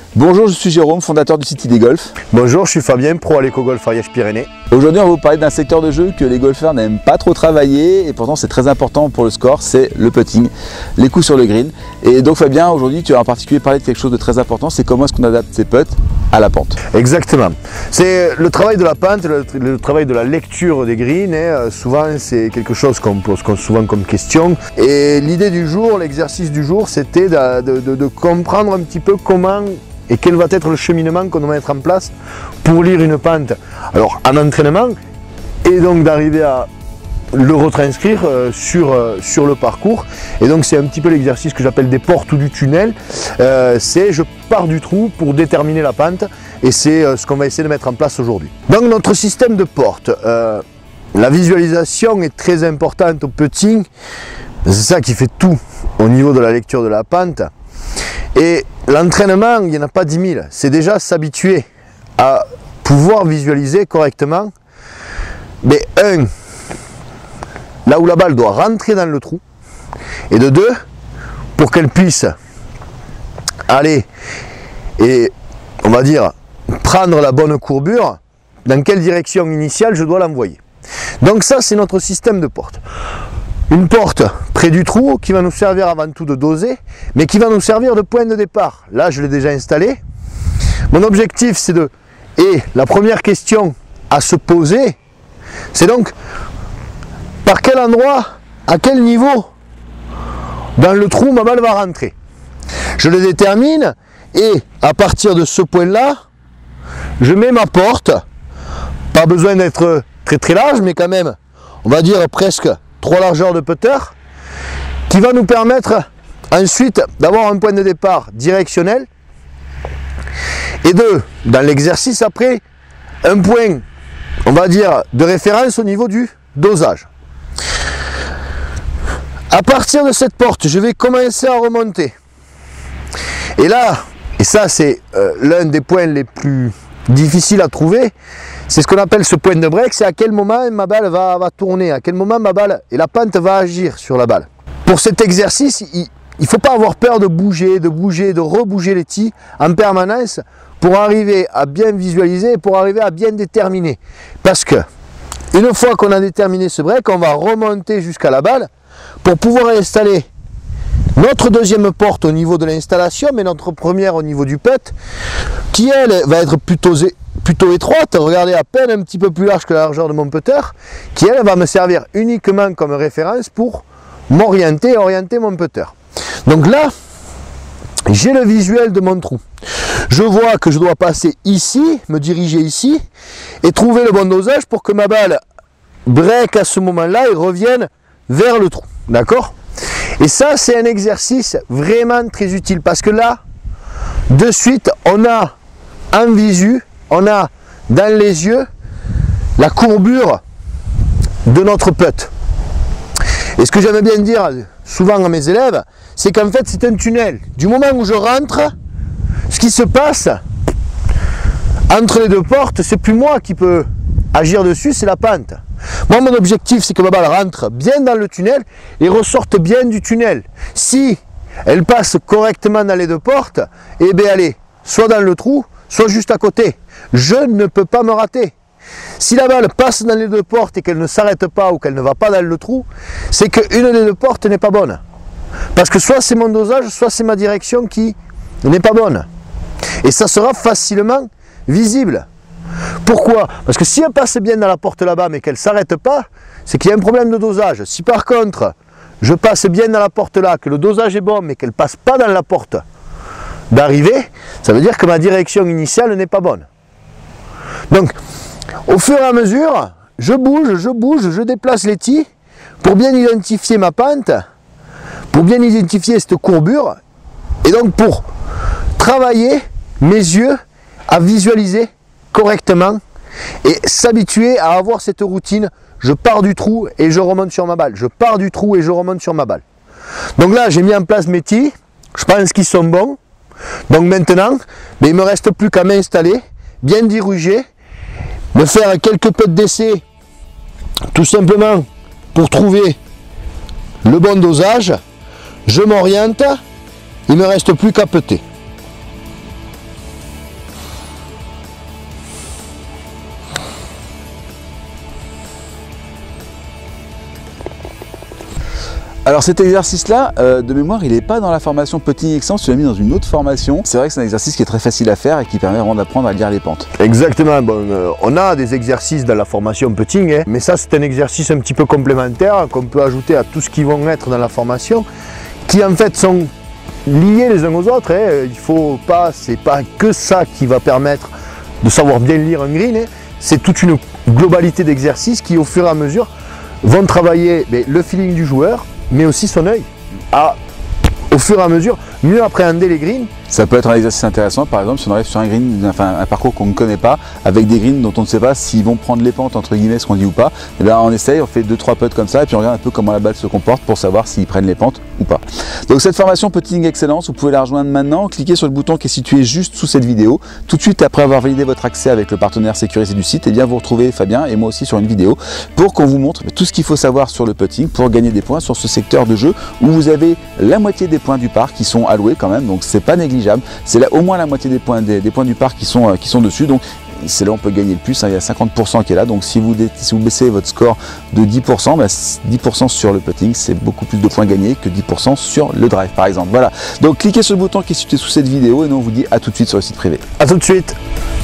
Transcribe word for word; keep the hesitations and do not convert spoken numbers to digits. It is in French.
Bonjour, je suis Jérôme, fondateur du site Idée Golf. Bonjour, je suis Fabien, pro à l'éco-golf Ariège-Pyrénées. Aujourd'hui, on va vous parler d'un secteur de jeu que les golfeurs n'aiment pas trop travailler et pourtant c'est très important pour le score, c'est le putting, les coups sur le green. Et donc Fabien, aujourd'hui tu vas en particulier parler de quelque chose de très important, c'est comment est-ce qu'on adapte ses putts à la pente. Exactement. C'est le travail de la pente, le, le travail de la lecture des greens. Et souvent, c'est quelque chose qu'on pose souvent comme question. Et l'idée du jour, l'exercice du jour, c'était de, de, de, de comprendre un petit peu comment et quel va être le cheminement qu'on doit mettre en place pour lire une pente. Alors en entraînement, et donc d'arriver à le retranscrire euh, sur, euh, sur le parcours. Et donc c'est un petit peu l'exercice que j'appelle des portes ou du tunnel. Euh, c'est je pars du trou pour déterminer la pente, et c'est euh, ce qu'on va essayer de mettre en place aujourd'hui. Donc notre système de portes, euh, la visualisation est très importante au putting. C'est ça qui fait tout au niveau de la lecture de la pente. Et l'entraînement, il n'y en a pas dix mille, c'est déjà s'habituer à pouvoir visualiser correctement. Mais un, là où la balle doit rentrer dans le trou, et de deux, pour qu'elle puisse aller et, on va dire, prendre la bonne courbure, dans quelle direction initiale je dois l'envoyer. Donc ça, c'est notre système de porte. Une porte près du trou qui va nous servir avant tout de doser, mais qui va nous servir de point de départ. Là, je l'ai déjà installé. Mon objectif, c'est de... Et la première question à se poser, c'est donc par quel endroit, à quel niveau dans le trou ma balle va rentrer. Je le détermine et à partir de ce point-là, je mets ma porte. Pas besoin d'être très très large, mais quand même, on va dire presque trois largeurs de putter, qui va nous permettre ensuite d'avoir un point de départ directionnel et de, dans l'exercice après, un point, on va dire, de référence au niveau du dosage. À partir de cette porte, je vais commencer à remonter. Et là, et ça c'est euh, l'un des points les plus difficiles à trouver, c'est ce qu'on appelle ce point de break, c'est à quel moment ma balle va, va tourner, à quel moment ma balle et la pente va agir sur la balle. Pour cet exercice, il ne faut pas avoir peur de bouger, de bouger, de rebouger les tis en permanence pour arriver à bien visualiser et pour arriver à bien déterminer. Parce que une fois qu'on a déterminé ce break, on va remonter jusqu'à la balle pour pouvoir installer notre deuxième porte au niveau de l'installation, mais notre première au niveau du putt, qui elle va être plutôt, plutôt étroite, regardez, à peine un petit peu plus large que la largeur de mon putter, qui elle va me servir uniquement comme référence pour m'orienter et orienter mon putter. Donc là, j'ai le visuel de mon trou. Je vois que je dois passer ici, me diriger ici, et trouver le bon dosage pour que ma balle break à ce moment-là et revienne vers le trou. D'accord ? Et ça, c'est un exercice vraiment très utile parce que là, de suite, on a en visu, on a dans les yeux la courbure de notre putt. Et ce que j'aime bien dire souvent à mes élèves, c'est qu'en fait, c'est un tunnel. Du moment où je rentre, ce qui se passe entre les deux portes, c'est plus moi qui peux agir dessus, c'est la pente. Moi, mon objectif, c'est que ma balle rentre bien dans le tunnel et ressorte bien du tunnel. Si elle passe correctement dans les deux portes, eh bien, elle est soit dans le trou, soit juste à côté. Je ne peux pas me rater. Si la balle passe dans les deux portes et qu'elle ne s'arrête pas ou qu'elle ne va pas dans le trou, c'est qu'une des deux portes n'est pas bonne. Parce que soit c'est mon dosage, soit c'est ma direction qui n'est pas bonne. Et ça sera facilement visible. Pourquoi? Parce que si elle passe bien dans la porte là-bas mais qu'elle ne s'arrête pas, c'est qu'il y a un problème de dosage. Si par contre, je passe bien dans la porte là, que le dosage est bon mais qu'elle ne passe pas dans la porte d'arrivée, ça veut dire que ma direction initiale n'est pas bonne. Donc, au fur et à mesure, je bouge, je bouge, je déplace les tis pour bien identifier ma pente, pour bien identifier cette courbure, et donc pour travailler mes yeux à visualiser correctement et s'habituer à avoir cette routine. Je pars du trou et je remonte sur ma balle. Je pars du trou et je remonte sur ma balle. Donc là, j'ai mis en place mes tis. Je pense qu'ils sont bons. Donc maintenant, mais il ne me reste plus qu'à m'installer, bien diriger, me faire quelques putts d'essai, tout simplement pour trouver le bon dosage. Je m'oriente, il ne me reste plus qu'à putter. Alors cet exercice-là, euh, de mémoire, il n'est pas dans la formation Putting Excellence, tu l'as mis dans une autre formation. C'est vrai que c'est un exercice qui est très facile à faire et qui permet vraiment d'apprendre à lire les pentes. Exactement, bon, euh, on a des exercices dans la formation putting, hein, mais ça c'est un exercice un petit peu complémentaire qu'on peut ajouter à tout ce qui vont être dans la formation, qui en fait sont liés les uns aux autres. Hein. Il faut pas, c'est pas que ça qui va permettre de savoir bien lire un green, hein. C'est toute une globalité d'exercices qui au fur et à mesure vont travailler mais, le feeling du joueur, mais aussi son œil, à au fur et à mesure mieux appréhender les greens. Ça peut être un exercice intéressant, par exemple, si on arrive sur un green, enfin un parcours qu'on ne connaît pas, avec des greens dont on ne sait pas s'ils vont prendre les pentes, entre guillemets, ce qu'on dit ou pas, et bien on essaye, on fait deux trois putts comme ça, et puis on regarde un peu comment la balle se comporte pour savoir s'ils prennent les pentes ou pas. Donc cette formation Putting Excellence, vous pouvez la rejoindre maintenant, cliquez sur le bouton qui est situé juste sous cette vidéo. Tout de suite après avoir validé votre accès avec le partenaire sécurisé du site, et bien vous retrouvez Fabien et moi aussi sur une vidéo pour qu'on vous montre tout ce qu'il faut savoir sur le putting pour gagner des points sur ce secteur de jeu où vous avez la moitié des points du parc qui sont alloués quand même, donc c'est pas négligeable. C'est là au moins la moitié des points, des, des points du parc qui sont, euh, qui sont dessus, donc c'est là où on peut gagner le plus, hein. Il y a cinquante pour cent qui est là, donc si vous, si vous baissez votre score de dix pour cent, bah, dix pour cent sur le putting, c'est beaucoup plus de points gagnés que dix pour cent sur le drive par exemple. Voilà, donc cliquez sur le bouton qui est situé sous cette vidéo et nous on vous dit à tout de suite sur le site privé. À tout de suite.